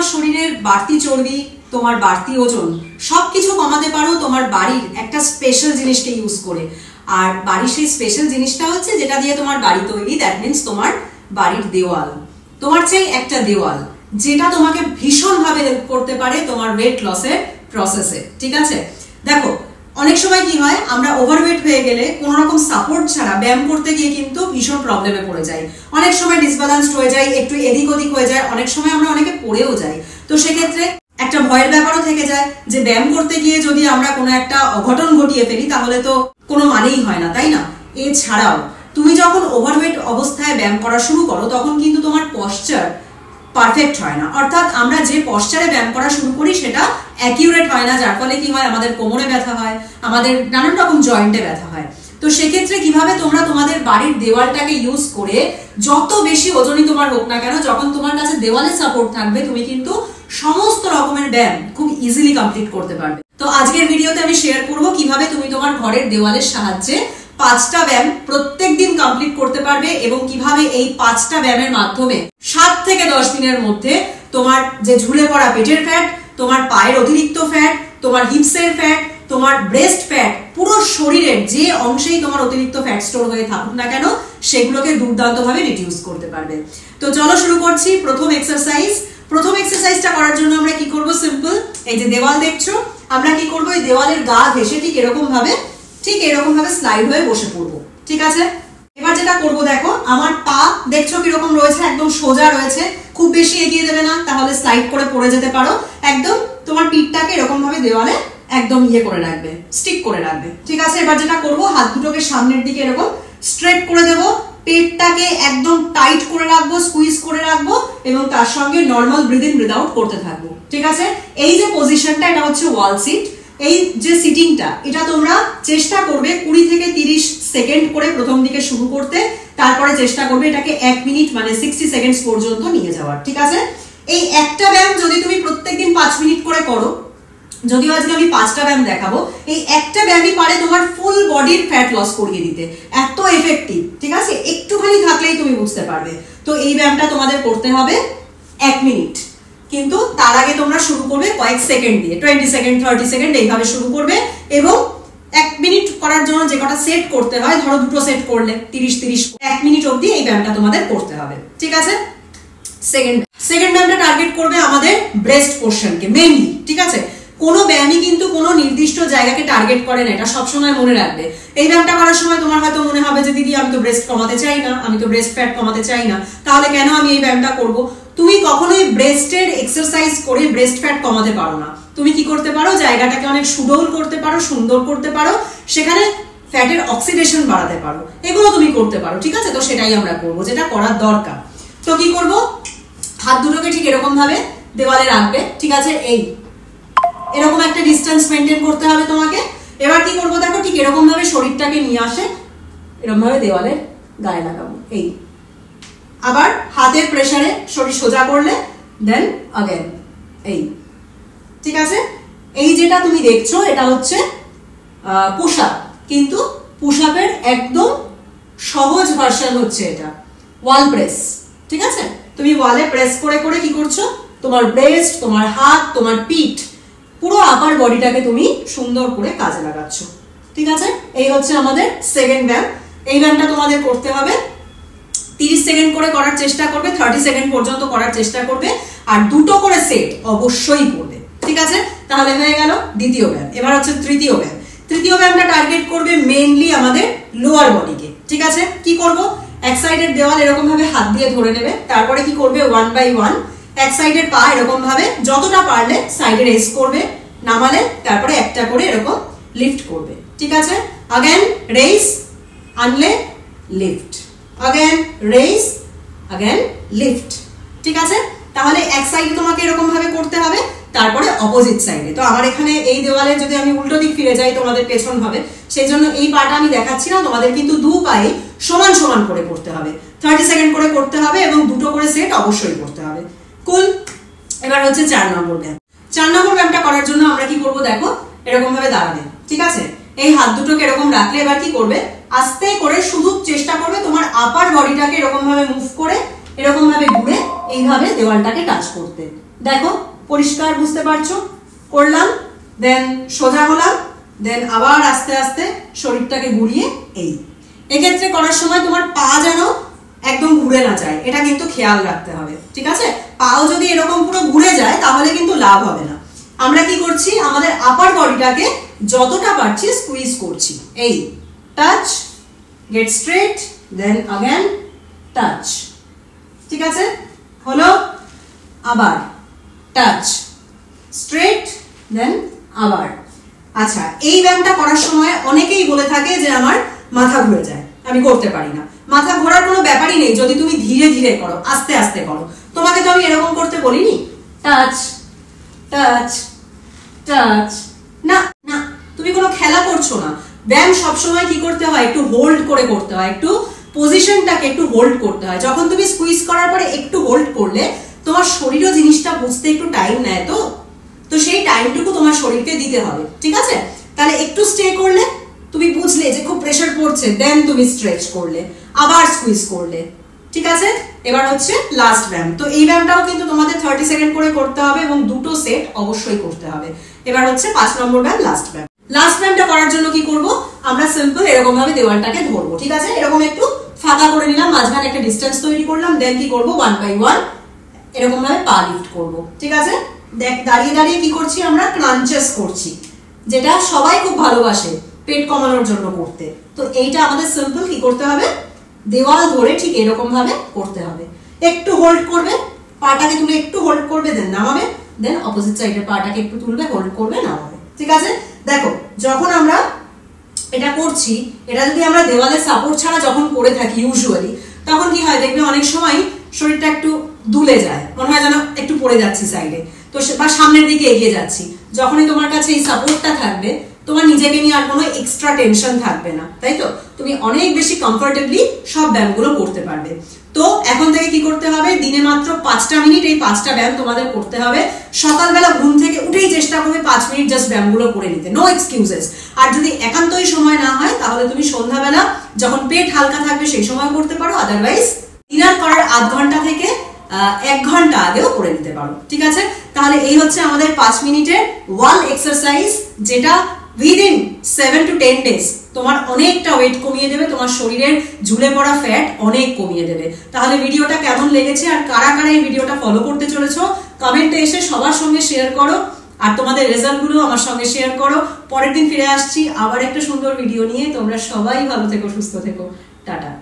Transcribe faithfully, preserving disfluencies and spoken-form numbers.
শরীরের বাড়তি চর্বি, তোমার বাড়তি ওজন সবকিছু কমাতে পারো তোমার বাড়ির একটা স্পেশাল জিনিসকে ইউজ করে। আর বাড়ির সেই স্পেশাল জিনিসটা হচ্ছে যেটা দিয়ে তোমার বাড়ি তৈরি, দ্যাট মিনস তোমার বাড়ির দেওয়াল। তোমার চাই একটা দেওয়াল যেটা তোমাকে ভীষণ ভাবে হেল্প করতে পারে তোমার ওয়েট লসের প্রসেসে। ঠিক আছে, দেখো অনেক সময় কি হয়, আমরা ওভারওয়েট হয়ে গেলে কোনো রকম সাপোর্ট ছাড়া ব্যায়াম করতে গিয়ে কিন্তু ভীষণ প্রবলেমে পড়ে যাই। অনেক সময় ডিসব্যালেন্সড হয়ে যায়, একটু এদিক ওদিক হয়ে যায়, অনেক সময় আমরা অনেকে পড়েও যাই। তো সেক্ষেত্রে একটা ভয়ের ব্যাপারও থেকে যায় যে ব্যায়াম করতে গিয়ে যদি আমরা কোনো একটা অঘটন ঘটিয়ে ফেলি তাহলে তো কোনো মানেই হয় না, তাই না? এছাড়াও তুমি যখন ওভারওয়েট অবস্থায় ব্যায়াম করা শুরু করো তখন কিন্তু তোমার পশ্চার পারফেক্ট হয় না, অর্থাৎ আমরা যে পশ্চারে ব্যায়াম করা শুরু করি সেটা অ্যাকিউরেট হয় না, যার ফলে কি হয়, আমাদের কোমরে ব্যথা হয়, আমাদের নানান রকম জয়েন্টে ব্যথা হয়। তো সেক্ষেত্রে কিভাবে তোমরা তোমাদের বাড়ির দেওয়ালটাকে ইউজ করে যত বেশি ওজনই তোমার হোক না কেন, যখন তোমার কাছে দেওয়ালে সাপোর্ট থাকবে তুমি কিন্তু সমস্ত রকমের ব্যায়াম খুব ইজিলি কমপ্লিট করতে পারবে। তো আজকের ভিডিওতে আমি শেয়ার করব কিভাবে তুমি তোমার ঘরের দেওয়ালের সাহায্যে পাঁচটা ব্যায়াম প্রত্যেক দিন কমপ্লিট করতে পারবে এবং কিভাবে এই পাঁচটা ব্যায়ামের মাধ্যমে সাত থেকে দশ দিনের মধ্যে তোমার যে ঝুলে পড়া পেটের ফ্যাট, তোমার পায়ের অতিরিক্ত ফ্যাট, তোমার হিপসের ফ্যাট, তোমার ব্রেস্ট ফ্যাট, পুরো শরীরের যে অংশেই তোমার অতিরিক্ত ফ্যাট স্টোর হয়ে থাকুক না কেন সেগুলোকে দুর্দান্তভাবে রিডিউস করতে পারবে। তো চলো শুরু করছি। প্রথম এক্সারসাইজ প্রথম এক্সারসাইজটা করার জন্য আমরা কি করব, সিম্পল, এই যে দেওয়াল দেখছো, আমরা কি করব, এই দেওয়ালের গা ঘেঁষে ঠিক এরকম ভাবে ঠিক এরকম ভাবে স্লাইড হয়ে বসে পড়বো। ঠিক আছে, এবার যেটা করব দেখো, আমার পা দেখছো কিরকম রয়েছে, একদম সোজা রয়েছে, খুব বেশি এগিয়ে দেবে না, তাহলে স্লাইড করে পড়ে যেতে পারো। একদম তোমার পিঠটাকে এরকম ভাবে দেওয়ালে একদম ইয়ে করে রাখবে, স্টিক করে রাখবে। ঠিক আছে, এবার যেটা করব, হাত দুটোকে সামনের দিকে এরকম স্ট্রেট করে দেবো, পেটটাকে একদম টাইট করে রাখবো, স্কুইজ করে রাখবো এবং তার সঙ্গে normal breathe in breathe out করতে থাকবো। ঠিক আছে, এই যে পজিশনটা এটা হচ্ছে ওয়াল সিট। এই যে সিটিংটা এটা তোমরা চেষ্টা করবে কুড়ি থেকে তিরিশ সেকেন্ড করে প্রথম দিকে শুরু করতে, তারপরে চেষ্টা করবে এটাকে এক মিনিট মানে সিক্সটি সেকেন্ডস পর্যন্ত নিয়ে যাওয়ার। ঠিক আছে, এই একটা ব্যায়াম যদি তুমি প্রত্যেকদিন পাঁচ মিনিট করে করো, যদিও আজকে আমি পাঁচটা ব্যায়াম দেখাবো, এই একটা ব্যায়ামই পারে তোমার ফুল বডির ফ্যাট লস করিয়ে দিতে, এত এফেক্টিভ। ঠিক আছে, একটুখানি থাকলেই তুমি বুঝতে পারবে। তো এই ব্যায়ামটা তোমাদের করতে হবে এক মিনিট, কিন্তু তার আগে তোমরা শুরু করবে কয়েক সেকেন্ড দিয়ে, টোয়েন্টি সেকেন্ড থার্টি সেকেন্ড এইভাবে শুরু করবে এবং এক মিনিট করার জন্য যে কটা সেট করতে হয়, ধরো দুটো সেট করলে তিরিশ তিরিশ, এক মিনিট অবধি এই ব্যায়ামটা তোমাদের করতে হবে। ঠিক আছে, সেকেন্ড সেকেন্ড ব্যায়ামটা টার্গেট করবে আমাদের ব্রেস্ট পোর্শনকে মেইনলি। ঠিক আছে, কোনো ব্যায়ামই কিন্তু কোনো নির্দিষ্ট জায়গাকে টার্গেট করে না, এটা সবসময় মনে রাখবে। এই ব্যায়ামটা করার সময় তোমার হয়তো মনে হবে যে দিদি আমি তো ব্রেস্ট কমাতে চাই না, আমি তো ব্রেস্ট ফ্যাট কমাতে চাই না, তাহলে কেন আমি এই ব্যায়ামটা করব? তুমি কখনোই ব্রেস্টের এক্সারসাইজ করে ব্রেস্ট ফ্যাট কমাতে পারো না। তুমি কি করতে পারো, জায়গাটাকে অনেক সুডৌল করতে পারো, সুন্দর করতে পারো, সেখানে ফ্যাটের অক্সিডেশন বাড়াতে পারো, এগুলো তুমি করতে পারো। ঠিক আছে, তো সেটাই আমরা করবো, যেটা করার দরকার। তো কি করব, হাত দুটোকে ঠিক এরকম ভাবে দেওয়ালে রাখবে। ঠিক আছে, এই এরকম একটা ডিস্টেন্স মেনটেন করতে হবে তোমাকে। এবার কি করবো দেখো, ঠিক এরকম ভাবে শরীরটাকে নিয়ে আসে এরকম ভাবে দেওয়ালের গায়ে লাগাবো, এই আবার হাতের প্রেসারে শরীর সোজা করলে দেন अगेन এই। ঠিক আছে, এই যেটা তুমি দেখছো এটা হচ্ছে পুশ আপ, কিন্তু পুশ আপের একদম সহজ ভার্সন হচ্ছে এটা ওয়াল প্রেস। ঠিক আছে, তুমি ওয়ালে প্রেস করে করে কি করছো, তোমার ব্রেস্ট, তোমার হাত, তোমার পিঠ, পুরো আপার বডিটাকে তুমি সুন্দর করে কাজে লাগাচ্ছ। ঠিক আছে, এই হচ্ছে আমাদের সেকেন্ড ব্যায়াম। এই ব্যায়ামটা তোমাদের করতে হবে তিরিশ সেকেন্ড করে করার চেষ্টা করবে, থার্টি সেকেন্ড পর্যন্ত করার চেষ্টা করবে, আর দুটো করে সেট অবশ্যই করবে। ঠিক আছে, তাহলে হয়ে গেল দ্বিতীয় ব্যায়াম। এবার হচ্ছে তৃতীয় ব্যায়াম। তৃতীয় ব্যায়ামটা টার্গেট করবে মেইনলি আমাদের লোয়ার বডিকে। ঠিক আছে, কি করব, এক সাইডের দেওয়াল এরকম ভাবে হাত দিয়ে ধরে নেবে, তারপরে কি করবে, ওয়ান বাই ওয়ান এক সাইডের পা এরকম ভাবে যতটা পারলে সাইডে রেস করবে, নামালে তারপরে একটা করে এরকম লিফট করবে। ঠিক আছে, अगेन রেস, আনলে lift, again rest, again lift. ঠিক আছে, তাহলে এক সাইডে তোমাকে এরকম ভাবে করতে হবে, তারপরে অপোজিট সাইডে। তো আমার এখানে এই দেওয়ালে যদি আমি উল্টো দিক ফিরে যাই তোমাদের পেছন হবে, সেই জন্য এই পাটা আমি দেখাচ্ছি না, তোমাদের কিন্তু দু পায়ে সমান সমান করে করতে হবে, থার্টি সেকেন্ড করে করতে হবে এবং দুটো করে সেট অবশ্যই করতে হবে। কুল। এবার হচ্ছে চার নম্বর ব্যায়াম। চার নম্বর ব্যায়ামটা করার জন্য আমরা কি করব দেখো, এরকম ভাবে দাঁড়াবে। ঠিক আছে, এই হাত দুটোকে এরকম রাখলে এবার কি করবে, আস্তে করে শুধু চেষ্টা করবে তোমার আপার বডিটাকে এরকম ভাবে মুভ করে এরকম ভাবে ঘুরে এইভাবে দেওয়ালটাকে টাচ করতে। দেখো পরিষ্কার বুঝতে পারছো? করলাম, দেন সোজা হলাম, দেন আবার আস্তে আস্তে শরীরটাকে ঘুরিয়ে এই। এক্ষেত্রে করার সময় তোমার পা যেন একদম ঘুরে না যায়, এটা কিন্তু খেয়াল রাখতে হবে, ঠিক আছে? পাও যদি এরকম পুরো ঘুরে যায় তাহলে কিন্তু লাভ হবে না। আমরা কি করছি, আমাদের আপার বডিটাকে যতটা পারছি স্কুইজ করছি। এই touch, get straight, then again touch, ঠিক আছে? হলো, আবার টাচ, স্ট্রেট, দেন আবার। আচ্ছা, এই ব্যায়ামটা করার সময় অনেকেই বলে থাকে যে আমার মাথা ঘুরে যায়, আমি করতে পারি না। মাথা ঘোরার কোনো ব্যাপারই নেই যদি তুমি ধীরে ধীরে করো, আস্তে আস্তে করো। তোমাকে তো আমি এরকম করতে বলিনি, টাচ টাচ টাচ, না না, তুমি কোনো খেলা করছো না। ব্যায়াম সবসময় কি করতে হয়, একটু হোল্ড করে করতে হয়, একটু পজিশনটাকে একটু হোল্ড করতে হয়। যখন তুমি স্কুইজ করার পরে একটু হোল্ড করলে তোমার শরীরও জিনিসটা বুঝতে একটু টাইম নেয়, তো তো সেই টাইমটুকু তোমার শরীরকে দিতে হবে, ঠিক আছে? তাহলে একটু স্টে করলে, তুমি বুঝলে যে খুব প্রেসার পড়ছে, দেন তুমি স্ট্রেচ করলে, আবার স্কুইজ করলে, ঠিক আছে? এবার হচ্ছে লাস্ট ব্যায়াম। তো এই ব্যায়ামটাও কিন্তু তোমাদের থার্টি সেকেন্ড করে করতে হবে এবং দুটো সেট অবশ্যই করতে হবে। এবার হচ্ছে পাঁচ নম্বর ব্যায়াম, লাস্ট ব্যায়াম। লাস্ট ব্যায়ামটা করার জন্য কি করব, আমরা সিম্পল এরকম ভাবে দেওয়ালটাকে ধরবো, ঠিক আছে? এরকম একটু ফাঁকা করে নিলাম, মাঝখানে একটা ডিস্টেন্স তৈরি করলাম, দেন কি করব, ওয়ান বাই ওয়ান এরকম ভাবে পা লিফট করব, ঠিক আছে? দেখ দাঁড়িয়ে দাঁড়িয়ে কি করছি, আমরা ক্রাঞ্চেস করছি, যেটা সবাই খুব ভালোবাসে পেট কমানোর জন্য করতে। তো এইটা আমাদের সিম্পল কি করতে হবে, দেওয়াল ধরে ঠিক এরকম ভাবে করতে হবে। একটু হোল্ড করবে, পাটাকে তুলে একটু হোল্ড করবে, দেন নামাবে, দেন অপোজিট সাইডের পাটাকে একটু তুলবে, হোল্ড করবে, নামাবে, ঠিক আছে? দেখো যখন আমরা এটা করছি, এটা যদি আমরা দেওয়ালের সাপোর্ট ছাড়া যখন করে থাকি ইউজুয়ালি, তখন কি হয় দেখবে অনেক সময় শরীরটা একটু দুলে যায়, মনে হয় যেন একটু পড়ে যাচ্ছি সাইডে, তো বা সামনের দিকে এগিয়ে যাচ্ছি। যখনই তোমার কাছে এই সাপোর্টটা থাকবে, তোমার নিজেকে নিয়ে আর কোনো এক্সট্রা টেনশন থাকবে না, তাই তো? তুমি অনেক বেশি কমফোর্টেবলি সব ব্যায়ামগুলো করতে পারবে। তো এখন থেকে কি করতে হবে, দিনে মাত্র পাঁচটা মিনিট এই পাঁচটা ব্যায়াম তোমাদের করতে হবে। সকালবেলা ঘুম থেকে উঠেই চেষ্টা করবে পাঁচ মিনিট জাস্ট ব্যায়ামগুলো করে নিতে, নো এক্সকিউজেস। আর যদি একান্তই সময় না হয় তাহলে তুমি সন্ধ্যাবেলা যখন পেট হালকা থাকবে সেই সময় করতে পারো, আদারওয়াইজ ডিনার করার আধ ঘন্টা থেকে এক ঘন্টা আগেও করে নিতে পারো, ঠিক আছে? তাহলে এই হচ্ছে আমাদের পাঁচ মিনিটের ওয়াল এক্সারসাইজ, যেটা within seven to ten days তোমার অনেকটা ওয়েট কমিয়ে দেবে, তোমার শরীরের ঝুলে পড়া ফ্যাট অনেক কমিয়ে দেবে। তাহলে ভিডিওটা কেমন লেগেছে আর কারা কারা এই ভিডিওটা ফলো করতে চলেছো, কমেন্টে এসে সবার সঙ্গে শেয়ার করো, আর তোমাদের রেজাল্টগুলো আমার সঙ্গে শেয়ার করো। পরের দিন ফিরে আসছি আবার একটা সুন্দর ভিডিও নিয়ে। তোমরা সবাই ভালো থেকো, সুস্থ থেকো, টাটা।